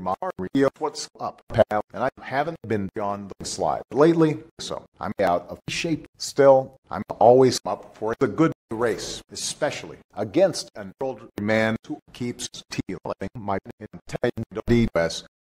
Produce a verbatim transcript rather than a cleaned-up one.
my review of what's up, pal, and I haven't been on the slide lately, so I'm out of shape. Still, I'm always up for a good race, especially against an old man who keeps tealing my intended D S